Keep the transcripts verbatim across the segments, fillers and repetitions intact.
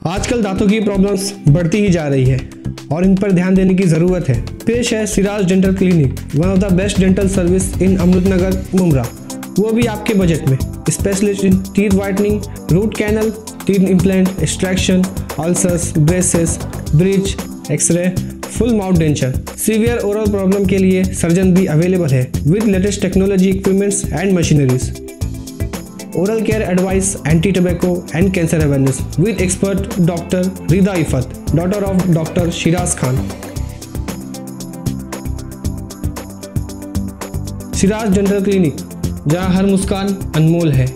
आजकल दांतों की प्रॉब्लम्स बढ़ती ही जा रही है और इन पर ध्यान देने की ज़रूरत है। पेश है Siraj dental clinic, one of the best dental service in Amrutnagar Mumbra, वो भी आपके बजट में। Specialist in teeth whitening, root canal, teeth implant, extraction, ulcers, braces, bridge, x-ray, full mouth denture. Severe oral problem के लिए सर्जन भी अवेलेबल है with latest technology equipments and machineries. Oral care advice, anti-tobacco and cancer awareness with expert Doctor Rida Ifat, daughter of Doctor Shiraz Khan. Siraj dental clinic, जहां हर मुस्कान अनमोल है।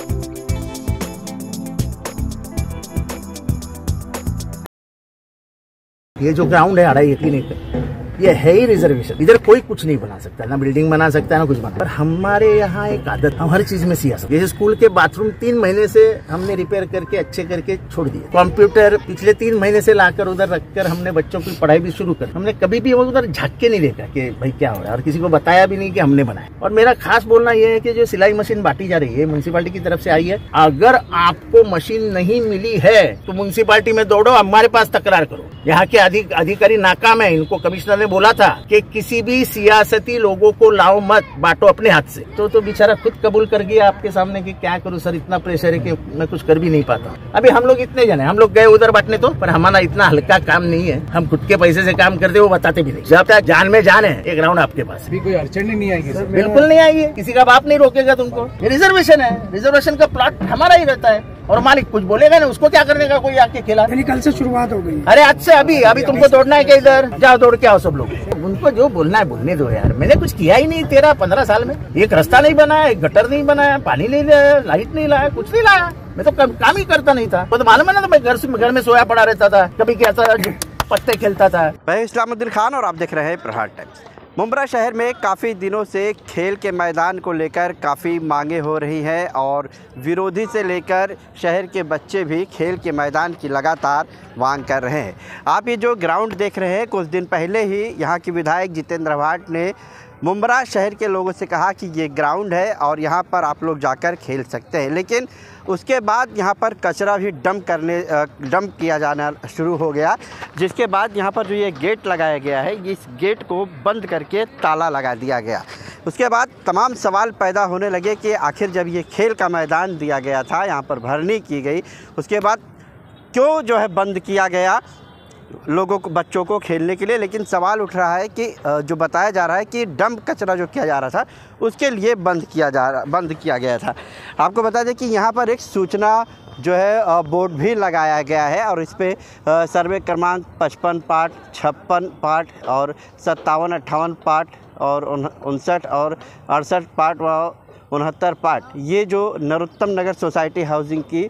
ये जो ground है अढ़ाई क्लिनिक, ये है ही रिजर्वेशन। इधर कोई कुछ नहीं बना सकता, ना बिल्डिंग बना सकता है ना कुछ बना। पर हमारे यहाँ एक आदत, हम हर चीज में सियासत। जैसे स्कूल के बाथरूम तीन महीने से हमने रिपेयर करके अच्छे करके छोड़ दिए। कंप्यूटर पिछले तीन महीने से लाकर उधर रखकर हमने बच्चों की पढ़ाई भी शुरू कर। हमने कभी भी उधर झाँक के नहीं देखा कि भाई क्या हो रहा है, और किसी को बताया भी नहीं कि हमने बनाया। और मेरा खास बोलना यह है कि जो सिलाई मशीन बांटी जा रही है म्यूनसिपालिटी की तरफ से आई है, अगर आपको मशीन नहीं मिली है तो म्यूनसिपालिटी में दौड़ो, हमारे पास तकरार करो। यहाँ के अधिकारी नाकाम है। इनको कमिश्नर ने बोला था कि किसी भी सियासती लोगों को लाओ मत, बांटो अपने हाथ से। तो तो बेचारा खुद कबूल कर गया आपके सामने कि क्या करूं सर, इतना प्रेशर है कि मैं कुछ कर भी नहीं पाता। अभी हम लोग इतने जने हम लोग गए उधर बांटने, तो पर हमारा इतना हल्का काम नहीं है। हम खुद के पैसे से काम करते, वो बताते भी नहीं। जब तक जान में जान है, एक राउंड आपके पास भी कोई अड़चन नहीं आएगी। बिल्कुल नहीं आएगी, किसी का बाप नहीं रोकेगा तुमको। रिजर्वेशन है, रिजर्वेशन का प्लॉट हमारा ही रहता है, और मालिक कुछ बोलेगा ना, उसको क्या करने का कोई आके खिला। कल से शुरुआत हो गई। अरे आज से अभी अभी तुमको दौड़ना है क्या? इधर जाओ, दौड़ के आओ सब लोग। उनको जो बोलना है बोलने दो यार। मैंने कुछ किया ही नहीं तेरह पंद्रह साल में। एक रास्ता नहीं बनाया, एक गटर नहीं बनाया, पानी नहीं लाया, लाइट नहीं लाया, कुछ नहीं लाया। मैं तो काम ही करता नहीं था। तो मालूम है ना, तो मैं घर से घर में सोया पड़ा रहता था, कभी क्या था पत्ते खेलता था। मैं इस्लामुद्दीन खान और आप देख रहे हैं प्रहार टाइम्स। मुमरा शहर में काफ़ी दिनों से खेल के मैदान को लेकर काफ़ी मांगे हो रही हैं और विरोधी से लेकर शहर के बच्चे भी खेल के मैदान की लगातार मांग कर रहे हैं। आप ये जो ग्राउंड देख रहे हैं, कुछ दिन पहले ही यहाँ के विधायक जितेंद्र भाट ने मुमरा शहर के लोगों से कहा कि ये ग्राउंड है और यहाँ पर आप लोग जाकर खेल सकते हैं, लेकिन उसके बाद यहाँ पर कचरा भी डंप करने डंप किया जाना शुरू हो गया, जिसके बाद यहाँ पर जो ये गेट लगाया गया है, इस गेट को बंद करके ताला लगा दिया गया। उसके बाद तमाम सवाल पैदा होने लगे कि आखिर जब ये खेल का मैदान दिया गया था, यहाँ पर भरनी की गई, उसके बाद क्यों जो है बंद किया गया लोगों को, बच्चों को खेलने के लिए। लेकिन सवाल उठ रहा है कि जो बताया जा रहा है कि डंप कचरा जो किया जा रहा था उसके लिए बंद किया जा रहा बंद किया गया था। आपको बता दें कि यहाँ पर एक सूचना जो है बोर्ड भी लगाया गया है और इस पर सर्वे क्रमांक पचपन पाठ, छप्पन पाठ और सत्तावन अट्ठावन पाठ और उनसठ और अड़सठ पाठ व उनहत्तर पार्ट, ये जो नरोत्तम नगर सोसाइटी हाउसिंग की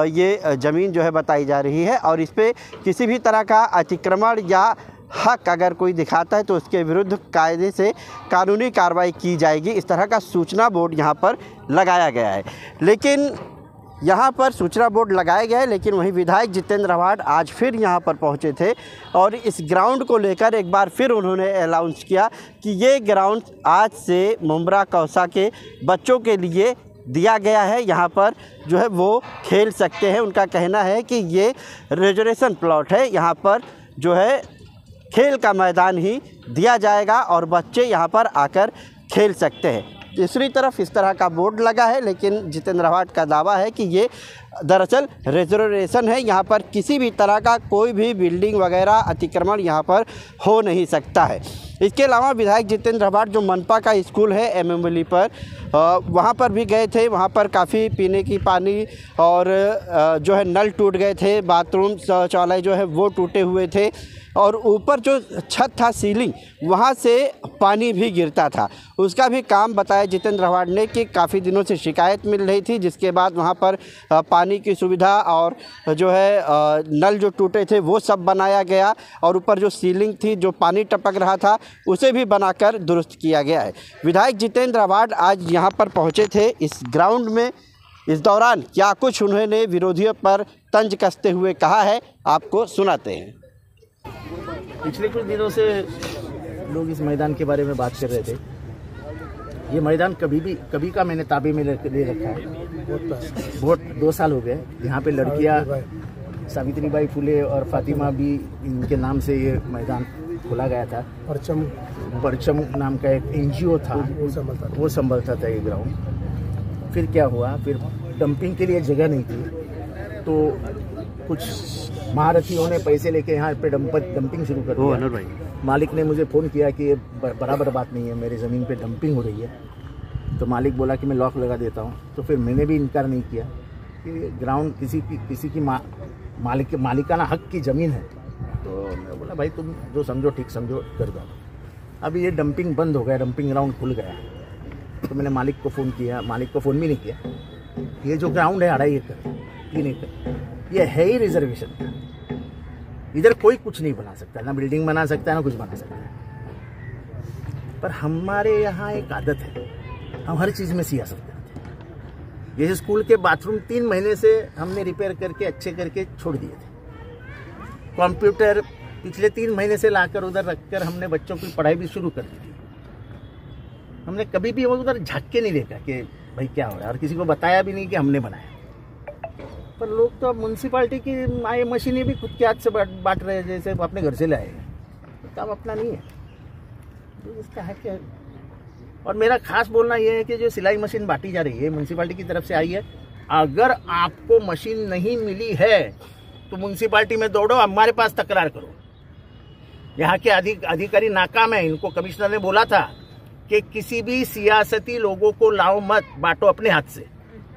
ये ज़मीन जो है बताई जा रही है, और इस पर किसी भी तरह का अतिक्रमण या हक अगर कोई दिखाता है तो उसके विरुद्ध कायदे से कानूनी कार्रवाई की जाएगी। इस तरह का सूचना बोर्ड यहाँ पर लगाया गया है। लेकिन यहाँ पर सूचना बोर्ड लगाया गया है, लेकिन वहीं विधायक जितेंद्र भाट आज फिर यहाँ पर पहुँचे थे और इस ग्राउंड को लेकर एक बार फिर उन्होंने अनाउंस किया कि ये ग्राउंड आज से मुमरा कौसा के बच्चों के लिए दिया गया है, यहाँ पर जो है वो खेल सकते हैं। उनका कहना है कि ये रिजर्वेशन प्लॉट है, यहाँ पर जो है खेल का मैदान ही दिया जाएगा और बच्चे यहाँ पर आकर खेल सकते हैं। दूसरी तरफ इस तरह का बोर्ड लगा है, लेकिन जितेंद्र भाट का दावा है कि ये दरअसल रिजर्वेशन है, यहाँ पर किसी भी तरह का कोई भी बिल्डिंग वगैरह अतिक्रमण यहाँ पर हो नहीं सकता है। इसके अलावा विधायक जितेंद्र भाट जो मनपा का स्कूल है एमएमवली पर, वहाँ पर भी गए थे। वहाँ पर काफ़ी पीने की पानी और जो है नल टूट गए थे, बाथरूम शौचालय जो है वो टूटे हुए थे, और ऊपर जो छत था सीलिंग, वहाँ से पानी भी गिरता था। उसका भी काम बताया जितेंद्र भाट ने कि काफ़ी दिनों से शिकायत मिल रही थी, जिसके बाद वहाँ पर पानी की सुविधा और जो है नल जो टूटे थे वो सब बनाया गया, और ऊपर जो सीलिंग थी जो पानी टपक रहा था उसे भी बनाकर दुरुस्त किया गया है। विधायक जितेंद्र भाट आज यहाँ पर पहुँचे थे इस ग्राउंड में। इस दौरान क्या कुछ उन्होंने विरोधियों पर तंज कसते हुए कहा है, आपको सुनाते हैं। पिछले कुछ दिनों से लोग इस मैदान के बारे में बात कर रहे थे। ये मैदान कभी भी कभी का मैंने ताबे में ले रखा है। बहुत दो साल हो गए। यहाँ पे लड़कियाँ सावित्रीबाई फुले और फातिमा भी इनके नाम से ये मैदान खोला गया था। परचम परचम नाम का एक एनजीओ था, वो संभलता था ये ग्राउंड। फिर क्या हुआ, फिर डंपिंग के लिए जगह नहीं थी तो कुछ महारथियों ने पैसे लेके यहाँ पे डंप डंपिंग शुरू कर दिया। भाई मालिक ने मुझे फ़ोन किया कि ये बराबर बात नहीं है, मेरी ज़मीन पे डंपिंग हो रही है। तो मालिक बोला कि मैं लॉक लगा देता हूँ। तो फिर मैंने भी इनकार नहीं किया कि ग्राउंड किसी की किसी की मा, मालिक मालिकाना हक की ज़मीन है। तो मैं बोला भाई तुम जो समझो ठीक समझो कर दो। अभी ये डंपिंग बंद हो गया, डंपिंग ग्राउंड खुल गया। तो मैंने मालिक को फ़ोन किया, मालिक को फ़ोन भी नहीं किया। ये जो ग्राउंड है अढ़ाई एकड़ तीन एकड़, ये है ही रिजर्वेशन। इधर कोई कुछ नहीं बना सकता, ना बिल्डिंग बना सकता है ना कुछ बना सकता है। पर हमारे यहाँ एक आदत है, हम हर चीज़ में सियासत करते हैं। जैसे स्कूल के बाथरूम तीन महीने से हमने रिपेयर करके अच्छे करके छोड़ दिए थे। कंप्यूटर पिछले तीन महीने से लाकर उधर रखकर हमने बच्चों की पढ़ाई भी शुरू कर दी थी। हमने कभी भी उधर झाँक के नहीं देखा कि भाई क्या हो रहा है, और किसी को बताया भी नहीं कि हमने बनाया। पर लोग तो अब म्यूनसिपाल्टी की आए मशीनें भी खुद के हाथ से बांट रहे हैं, जैसे अपने घर से लाए। तो काम अपना नहीं है, तो इसका है क्या। और मेरा खास बोलना यह है कि जो सिलाई मशीन बांटी जा रही है म्यूनसिपाल्टी की तरफ से आई है, अगर आपको मशीन नहीं मिली है तो म्यूनसिपाल्टी में दौड़ो, हमारे पास तकरार करो। यहाँ के अधिक अधिकारी नाकाम है। इनको कमिश्नर ने बोला था कि किसी भी सियासती लोगों को लाओ मत, बांटो अपने हाथ से।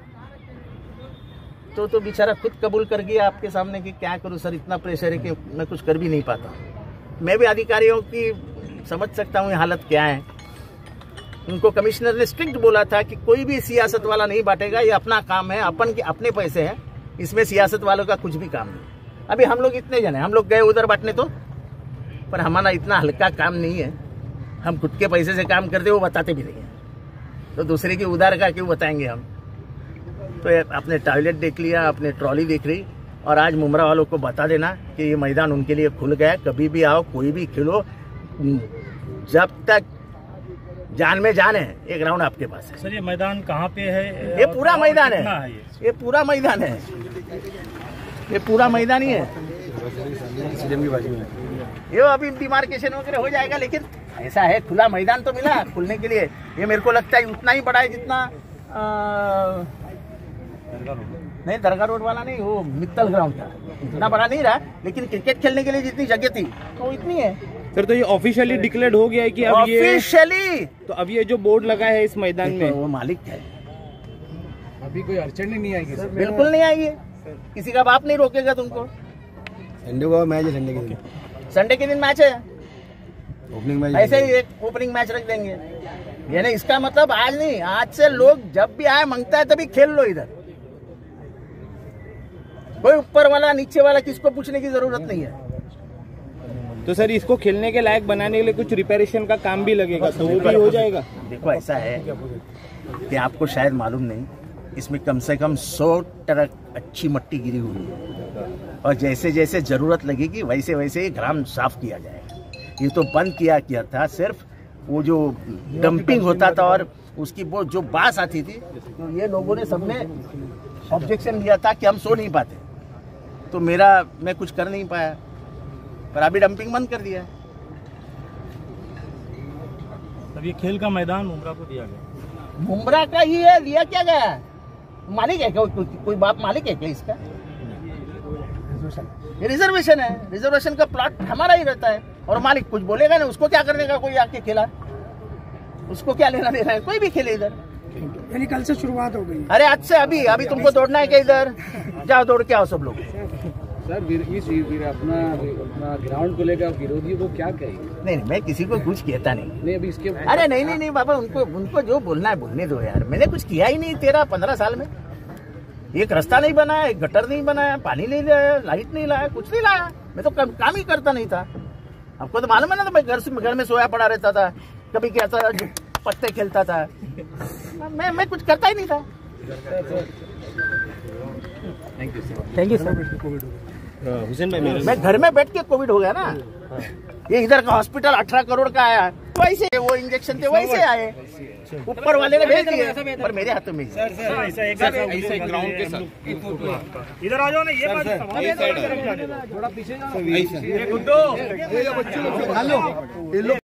तो तो बेचारा खुद कबूल कर गया आपके सामने कि क्या करूं सर, इतना प्रेशर है कि मैं कुछ कर भी नहीं पाता। मैं भी अधिकारियों की समझ सकता हूं ये हालत क्या है। उनको कमिश्नर ने स्ट्रिक्ट बोला था कि कोई भी सियासत वाला नहीं बांटेगा, ये अपना काम है, अपन के अपने पैसे हैं, इसमें सियासत वालों का कुछ भी काम नहीं। अभी हम लोग इतने जने हम लोग गए उधर बांटने, तो पर हमारा इतना हल्का काम नहीं है। हम खुद के पैसे से काम करते, वो बताते भी नहीं है, तो दूसरे की उधार का क्यों बताएंगे हम। तो अपने टॉयलेट देख लिया, अपने ट्रॉली देख ली, और आज मुमरा वालों को बता देना कि ये मैदान उनके लिए खुल गया। कभी भी आओ, कोई भी खेलो, जब तक जान में जान है, ये ग्राउंड आपके पास है। सर ये मैदान कहाँ पे है? ये पूरा मैदान है, है ये? ये पूरा मैदान है, ये पूरा मैदान ही है। ये अभी डिमार्केशन वगैरह हो जाएगा, लेकिन ऐसा है खुला मैदान तो मिला खुलने के लिए। ये मेरे को लगता है उतना ही बड़ा है जितना आ, नहीं दरगाह रोड वाला नहीं, वो मित्तल ग्राउंड था। इतना बड़ा नहीं रहा, लेकिन क्रिकेट खेलने के लिए जितनी जगह थी तो इतनी है। सर तो ये ऑफिशियली डिक्लेयर्ड हो गया है कि अब ऑफिशियली तो अब ये जो बोर्ड लगा है इस मैदान में, वो मालिक है। अभी कोई अड़चन नहीं आएगी सर? बिल्कुल नहीं आएगी, किसी का बाप नहीं रोकेगा तुमको। संडे को मैच है, संडे के दिन संडे के दिन मैच है, ओपनिंग मैच ऐसे ही एक ओपनिंग मैच रख देंगे। यानी इसका मतलब आज नहीं, आज से लोग जब भी आए मांगता है तभी खेल लो। इधर कोई ऊपर वाला नीचे वाला किसको पूछने की जरूरत नहीं है। तो सर इसको खेलने के लायक बनाने के लिए कुछ रिपेयरेशन का काम भी लगेगा, तो वो भी हो जाएगा? देखो ऐसा है कि आपको शायद मालूम नहीं, इसमें कम से कम सौ ट्रक अच्छी मट्टी गिरी हुई है, और जैसे जैसे जरूरत लगेगी वैसे वैसे ग्राउंड साफ किया जाएगा। ये तो बंद किया किया था, सिर्फ वो जो डंपिंग होता था और उसकी वो जो बास आती थी, तो ये लोगों ने सबने ऑब्जेक्शन दिया था कि हम सो नहीं पाते, तो मेरा मैं कुछ कर नहीं पाया, पर अभी डंपिंग बंद कर दिया। तब ये खेल का मैदान मुमरा को दिया गया? मुमरा का ही है, दिया क्या गया? मालिक है क्या कोई, कोई बाप मालिक है क्या इसका? ये रिजर्वेशन है, रिजर्वेशन का प्लॉट हमारा ही रहता है, और मालिक कुछ बोलेगा नहीं, उसको क्या करने का, कोई आके खेला उसको क्या लेना देना है, कोई भी खेले इधर। यानी कल से शुरुआत हो गई? अरे आज से, अभी अभी तुमको दौड़ना है क्या? इधर जाओ दौड़ के आओ सब लोग। सर इस अपना अपना ग्राउंड को लेकर विरोधी को क्या कहे? नहीं नहीं, मैं किसी को कुछ कहता नहीं। नहीं अभी इसके अरे नहीं नहीं नहीं बाबा, उनको उनको जो बोलना है बोलने दो यार। मैंने कुछ किया ही नहीं तेरह पंद्रह साल में। एक रास्ता नहीं बनाया, एक गटर नहीं बनाया, पानी नहीं लाया, लाइट नहीं लाया, कुछ नहीं लाया। मैं तो काम ही करता नहीं था। आपको तो मालूम है ना, तो मैं घर से घर में सोया पड़ा रहता था, कभी क्या था पत्ते खेलता था, मैं मैं कुछ करता ही नहीं था। Thank you sir. Thank you sir. Hussain भाई मैं घर में बैठ के कोविड हो गया ना। ये इधर का हॉस्पिटल अठारह करोड़ का आया, वैसे वो इंजेक्शन थे वैसे आए, ऊपर वाले ने भेज दिए पर मेरे हाथों में ग्राउंड के साथ इधर आ जाओ ना, ये थोड़ा पीछे जाओ। हेलो